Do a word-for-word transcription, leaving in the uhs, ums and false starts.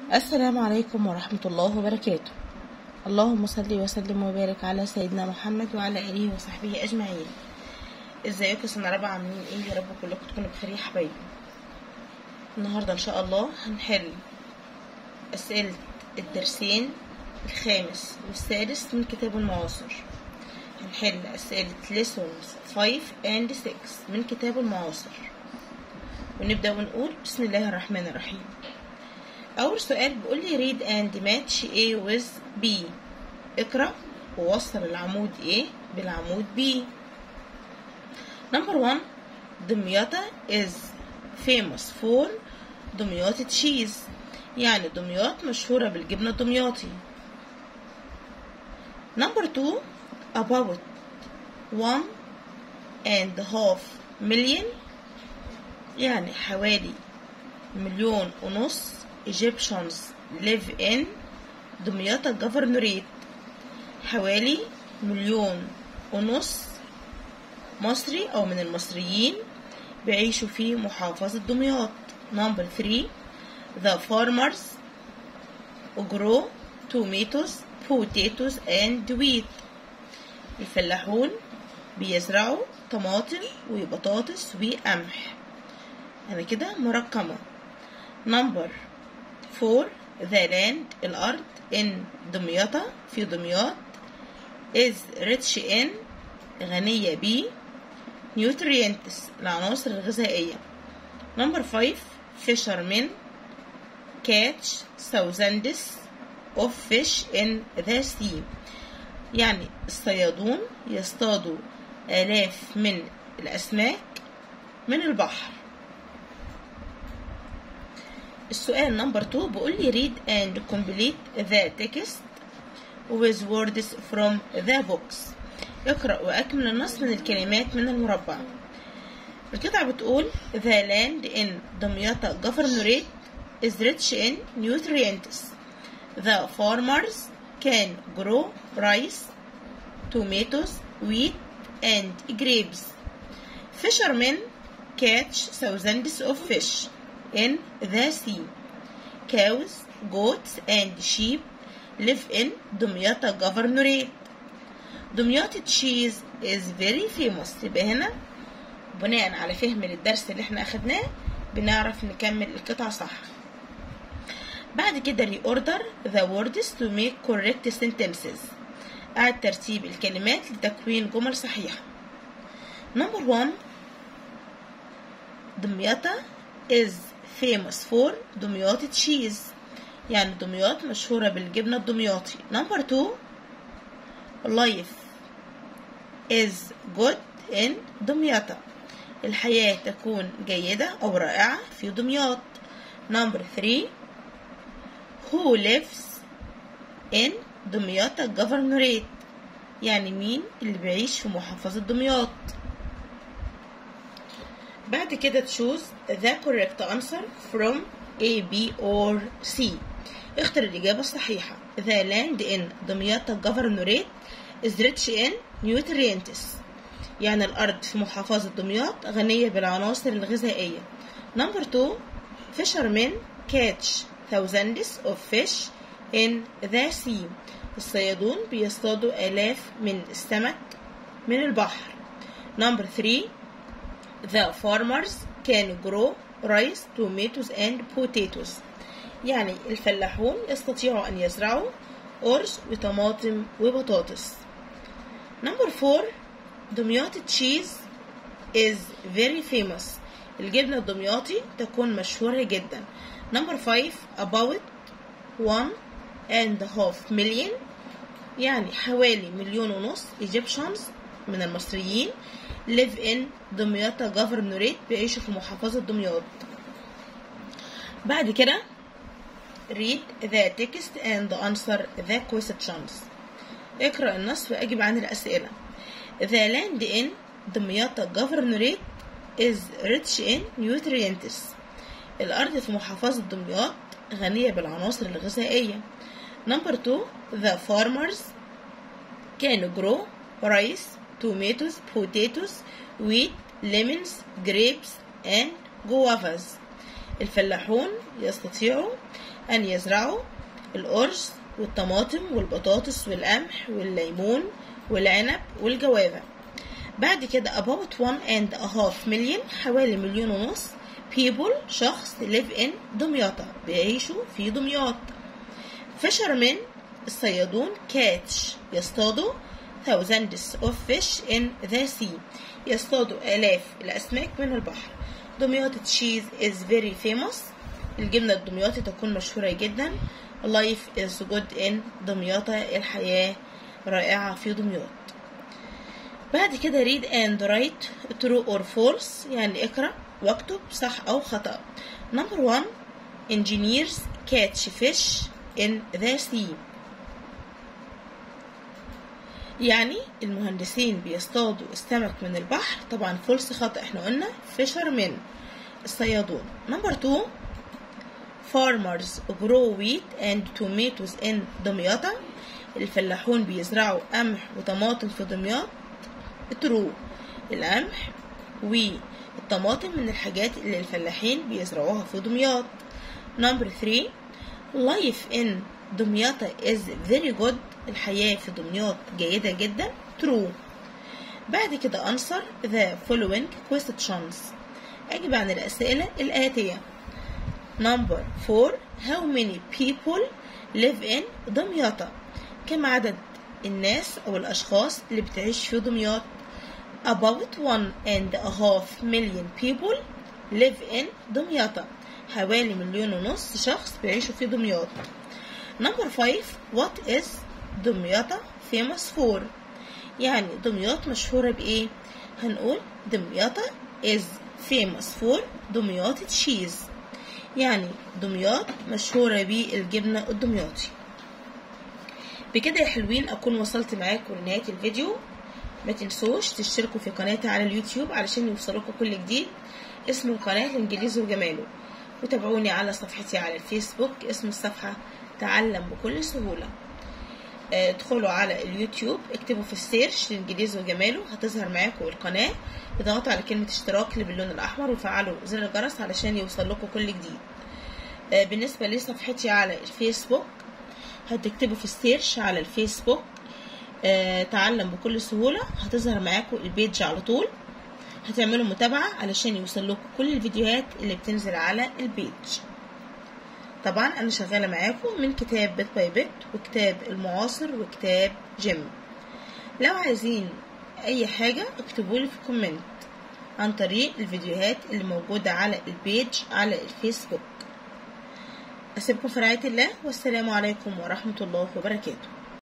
السلام عليكم ورحمة الله وبركاته. اللهم صل وسلم وبارك على سيدنا محمد وعلى آله وصحبه أجمعين. ازيكم سنة رابعة، عاملين ايه؟ يا رب كلكم تكونوا بخير يا حبايبي. النهاردة ان شاء الله هنحل أسئلة الدرسين الخامس والسادس من كتاب المعاصر. هنحل أسئلة lessons five and six من كتاب المعاصر، ونبدأ ونقول بسم الله الرحمن الرحيم. أول سؤال بيقول لي read and match A with B. اقرأ ووصل العمود A بالعمود B. Number one, دمياطة is famous for دمياط cheese، يعني دمياط مشهورة بالجبنة الدمياطي. Number two, about one and a half million، يعني حوالي مليون ونص Egyptians live in دمياط governorate، حوالي مليون ونص مصري أو من المصريين بيعيشوا في محافظة دمياط. Number three, the farmers grow tomatoes, potatoes and wheat، الفلاحون بيزرعوا طماطم وبطاطس وقمح. أنا كده مرقمة. Number four, the land الأرض in دمياطة في دمياط is rich in غنية ب nutrients العناصر الغذائية. Number five, fishermen catch thousands of fish in the sea، يعني الصيادون يصطادوا آلاف من الأسماك من البحر. السؤال نمبر two بيقول لي read and complete the text with words from the books. اقرأ وأكمل النص من الكلمات من المربع. القطعة بتقول the land in دمياط governorate is rich in nutrients. The farmers can grow rice, tomatoes, wheat and grapes. Fishermen catch thousands of fish in the sea. Cows, goats and sheep live in دمياط governorate. دمياط cheese is very famous. يبقى هنا بناء على فهم للدرس اللي احنا اخدناه بنعرف نكمل القطعة صح. بعد كده reorder the words to make correct sentences. أعد ترتيب الكلمات لتكوين جمل صحيحة. Number one, دمياط is famous for دمياط cheese، يعني دمياط مشهورة بالجبنة الدمياطي. Number two, life is good in دمياط، الحياة تكون جيدة أو رائعة في دمياط. Number three, who lives in دمياط governorate، يعني مين اللي بيعيش في محافظة دمياط. بعد كده choose the correct answer from A, B or C. اختر الإجابة الصحيحة. The land in دمياط governorate is rich in nutrients، يعني الأرض في محافظة دمياط غنية بالعناصر الغذائية. Number two, fishermen catch thousands of fish in the sea، الصيادون بيصطادوا آلاف من السمك من البحر. Number three, the farmers can grow rice, tomatoes and potatoes، يعني الفلاحون يستطيعوا أن يزرعوا أرز وطماطم وبطاطس. Number four, دمياط cheese is very famous، الجبنة الدمياطي تكون مشهورة جدا. Number five, about one and a half million، يعني حوالي مليون ونص Egyptians من المصريين live in دمياط governorate بيعيشوا في محافظة دمياط. بعد كده read the text and answer the questions. اقرأ النص وأجب عن الأسئلة. The land in دمياط governorate is rich in nutrients، الأرض في محافظة دمياط غنية بالعناصر الغذائية. Number two, the farmers can grow rice, tomatoes, potatoes, wheat, lemons, grapes and guavas، الفلاحون يستطيعوا أن يزرعوا الأرز والطماطم والبطاطس والقمح والليمون والعنب والجوافة. بعد كده about one and a half million حوالي مليون ونص people شخص live in دمياط بيعيشوا في دمياط. fishermen الصيادون catch يصطادوا thousands of fish in the sea يصطادوا آلاف الأسماك من البحر. دمياط cheese is very famous الجبنة الدمياطي تكون مشهورة جدا. life is good in دمياط الحياة رائعة في دمياط. بعد كده read and write true or false يعني اقرأ واكتب صح أو خطأ. number one engineers catch fish in the sea يعني المهندسين بيصطادوا السمك من البحر. طبعا false خطأ احنا قلنا fishermen الصيادون. number two farmers grow wheat and tomatoes in دمياط الفلاحون بيزرعوا قمح وطماطم في دمياط. true القمح والطماطم من الحاجات اللي الفلاحين بيزرعوها في دمياط. number three life in دمياط is very good الحياة في دمياط جيدة جدا. true. بعد كده answer the following questions أجب عن الأسئلة الآتية. number four how many people live in دمياط كم عدد الناس أو الأشخاص اللي بتعيش في دمياط. about one and a half million people live in دمياط حوالي مليون ونص شخص بيعيشوا في دمياط. number five what is دمياط famous for يعني دمياط مشهورة بإيه؟ هنقول دمياط is famous for دمياط cheese يعني دمياط مشهورة بالجبنة الدمياطي. بكده يا حلوين أكون وصلت معاكم لنهاية الفيديو. ما تنسوش تشتركوا في قناتي على اليوتيوب علشان يوصلكوا كل جديد. اسم القناة الإنجليزي وجماله. وتابعوني على صفحتي على الفيسبوك اسم الصفحة تعلم بكل سهولة. ادخلوا على اليوتيوب اكتبوا في السيرش الإنجليزي وجماله هتظهر معاكم القناة. اضغطوا على كلمة اشتراك اللي باللون الأحمر وفعلوا زر الجرس علشان يوصلكوا كل جديد. بالنسبة لصفحتي على الفيسبوك هتكتبوا في السيرش على الفيسبوك تعلم بكل سهولة هتظهر معاكم البيج على طول. هتعملوا متابعة علشان يوصلكوا كل الفيديوهات اللي بتنزل على البيج. طبعا انا شغالة معاكم من كتاب بيت باي بيت وكتاب المعاصر وكتاب جيم. لو عايزين اي حاجة اكتبولي في كومنت عن طريق الفيديوهات اللي موجودة على البيج على الفيسبوك. اسيبكم في رعاية الله والسلام عليكم ورحمة الله وبركاته.